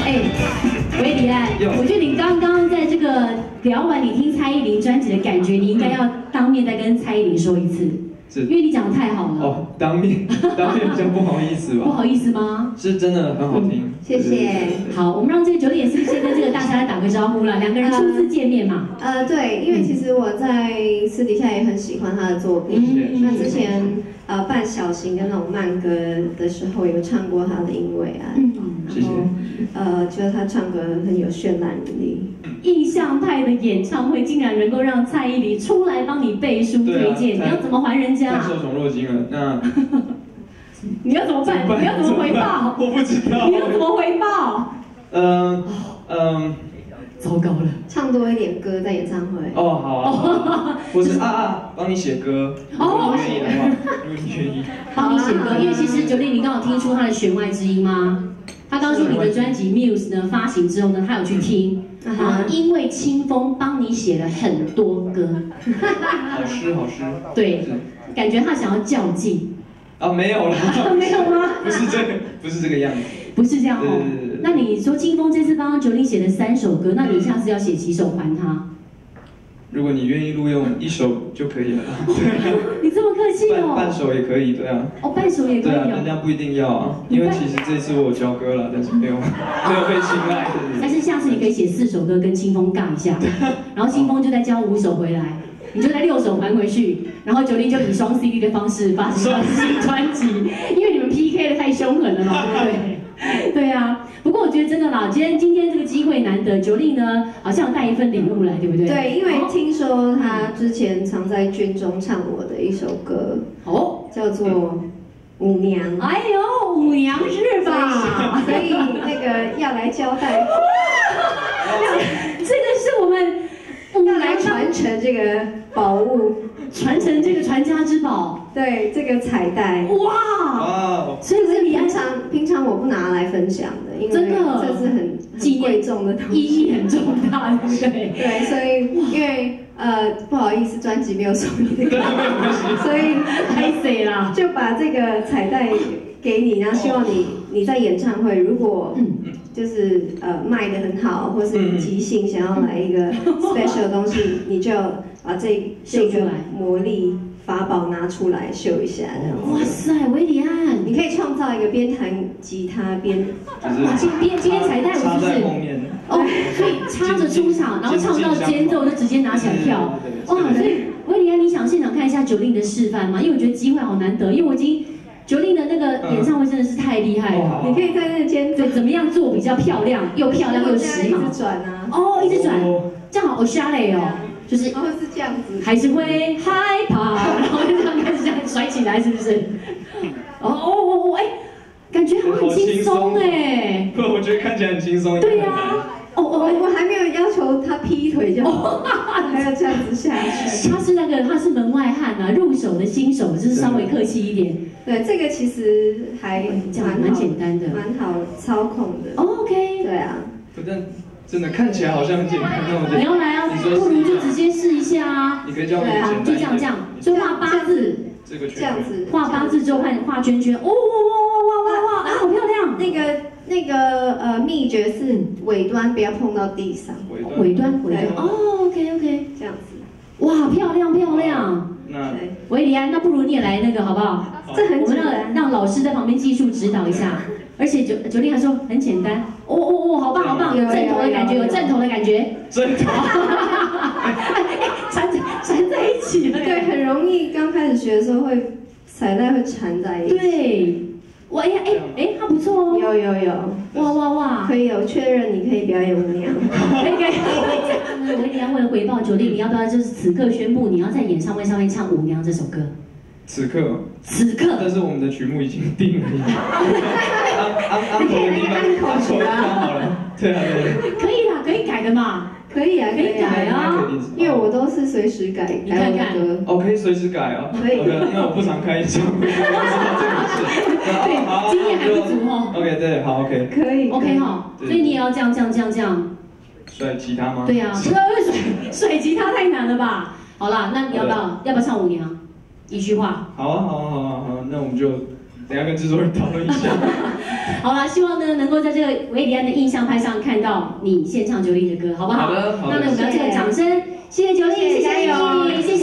哎，维里安，我觉得你刚刚在这个聊完你听蔡依林专辑的感觉，你应该要当面再跟蔡依林说一次。 因为你讲的太好了哦，当面比较不好意思吧？ 不好意思吗？ 是真的很好听， 谢谢。好，我们让这个9点4先跟这个大家来打个招呼了，两个人初次见面嘛。 对，因为其实我在私底下也很喜欢他的作品。那之前办小型的那种慢歌的时候，有唱过他的《因为爱》。 谢谢。 觉得他唱歌很有渲染力。 印象派的演唱会竟然能够让蔡依林出来帮你背书推荐，你要怎么还人家？ 太受宠若惊了，那你要怎么办？你要怎么回报？ 我不知道。 你要怎么回报？糟糕了。 唱多一点歌在演唱会。 哦，好啊。或是帮你写歌。如果你愿意的话，如果你愿意。 帮你写歌，因为其实9点你刚好听出他的弦外之音吗？他刚说你的专辑《Muse》呢发行之后呢，他有去听。 然后因为清风帮你写了很多歌， 好诗。 对，感觉他想要较劲。 啊，没有了。 没有吗？ 不是这个样子。 不是这样哦。那你说清风这次帮9点写了3首歌，那你下次要写几首还他？如果你愿意录用1首就可以了。 你这么客气哦。 半首也可以，对啊。 哦，半首也可以。对啊， 人家不一定要啊，因为其实这次我有交歌了，但是没有被青睐。 但是下次你可以写4首歌跟清风尬一下，然后清风就再交5首回来，你就再6首还回去，然后9点就以双 CD 的方式发行新专辑，因为你们 PK 的太凶狠了嘛，对不对？对啊，不过我觉得真的啦，今天这个机会难得，9令呢好像带一份礼物来，对不对？ 对，因为听说他之前常在军中唱我的一首歌，叫做《舞娘》。 哎呦，舞娘是吧？ 所以那个要来交代， 这个是我们要来传承这个宝物， 传承这个传家之宝。对， 这个彩带。 哇！所以是平常我不拿来分享的，因为这是很贵重的东西， 意义很重大，对不对？ 对，所以因为不好意思，专辑没有收你的歌，所以太谁啦， 就把这个彩带给你，然后希望你在演唱会如果就是卖得很好，或是即兴想要来一个 special 的东西，你就把这个魔力法宝拿出来秀一下，这样子。 哇塞，维里安， 你可以创造一个边弹吉他边， 今天彩带我是不是？哦，所以插着出场，然后唱到间奏就直接拿起来跳。哇，所以维里安，你想现场看一下9令的示范吗？因为我觉得机会好难得，因为我已经9令的那个演唱会真的是太厉害了。 你可以在那间奏怎么样做比较漂亮，又漂亮又时髦？ 一直转啊。 哦，一直转，这样好 Oshale 哦。就是， 然后是这样子， 还是会害怕，然后就这样开始这样甩起来，是不是？哎，感觉很轻松哎。 不，我觉得看起来很轻松。 对呀。 我还没有要求他劈腿就好，还要这样子下去。 他是门外汉啊，入手的新手，就是稍微客气一点。 对，这个其实还蛮简单的， 蛮好操控的。 OK。 对啊。 但真的看起来好像很简单，那我你要来啊，不如就直接试一下啊。 你可以教我简单。 就这样，就画8字， 这样子， 画8字之后画圈圈，哇，好漂亮。 那个秘诀是尾端不要碰到地上， 尾端。哦 ，OK， 这样子。 哇，漂亮。 那维里安，那不如你也来那个好不好？ 这很简单， 我们让老师在旁边技术指导一下。而且9令还说很简单，好棒，有正头的感觉， 正头， 缠在一起了。 对，很容易刚开始学的时候彩带会缠在一起。 对，他不错哦。 有， 哇， 可以有确认，你可以表演舞娘。 可以。维里安为了回报9令，你要不要就是此刻宣布你要在演唱会上面唱《舞娘》这首歌？ 此刻， 但是我们的曲目已经定了。安口的地方好了。对啊。 可以啦，可以改的嘛。可以改啊。 因为我都是随时改。 你看看。 哦，可以随时改啊。 可以。 因为我不常开演唱会，我不知道这回事。 对，经验还不足哦。 OK， 对，好 OK。 可以。 OK 好，所以你也要这样。 甩吉他吗？ 对呀，甩吉他太难了吧？好啦，那你要不要唱舞娘？一句话。 好啊，那我们就等一下跟制作人讨论一下。 好啦，希望呢能够在这个维里安的印象派上看到你献唱9令的歌，好不好？ 好的，好的。 那我们要这个掌声，谢谢9令，谢谢你，谢谢。